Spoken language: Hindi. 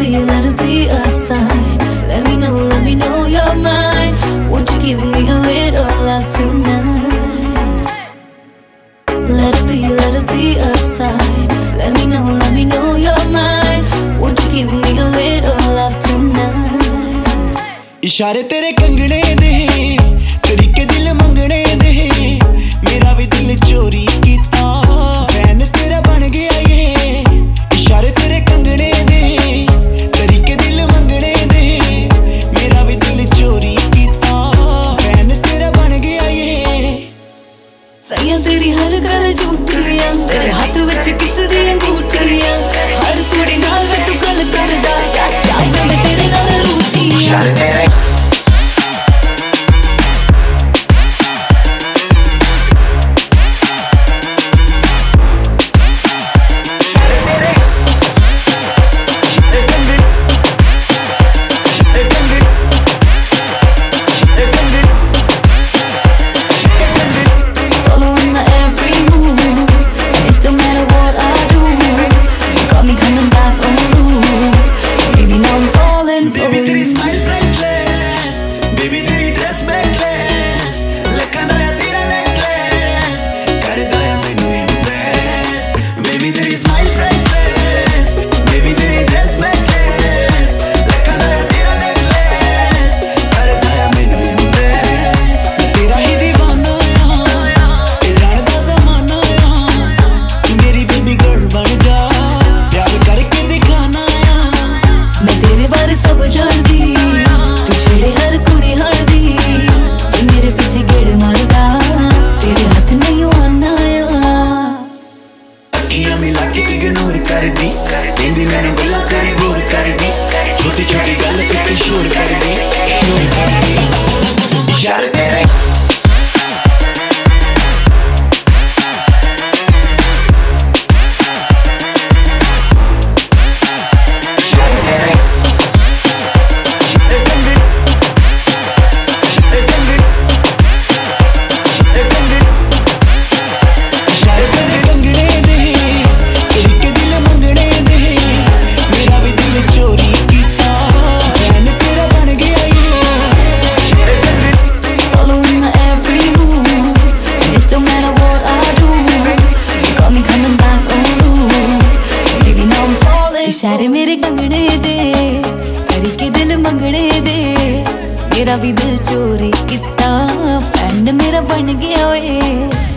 be a sign. Let me know you're mine. Won't you give me a little love tonight? Let it be a sign. Let me know you're mine. Won't you give me a little love tonight? इशारे तेरे कंगने दे, तरीके दिल मंगने दे, मेरा भी दिल चोरी कीता, फैन तेरा बन गया ये। इशारे तेरे कंगने दे, तरीके दिल मंगने दे, मेरा भी दिल चोरी कीता, फैन तेरा बन गया ये। सैया तेरी हर गल झूठियां, तेरे हाथ विच किस दी अंगूठियां, हर कुड़ी नाल वे तू गल करदा, जा मैं तेरे नाल रूठियां। इशारे मेरे कंगने दे, तरीके दिल मंगने दे, मेरा भी दिल चोरी किता, फैन मेरा बन गया ओए।